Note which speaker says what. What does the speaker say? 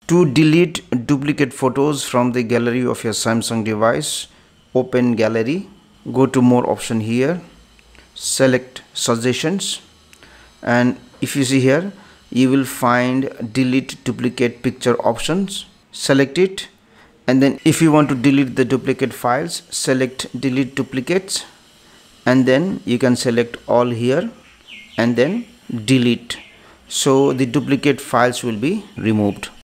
Speaker 1: To delete duplicate photos from the gallery of your Samsung device, open gallery, go to more option here, select suggestions, and if you see here you will find delete duplicate picture options. Select it, and then if you want to delete the duplicate files, select delete duplicates, and then you can select all here and then delete, so the duplicate files will be removed.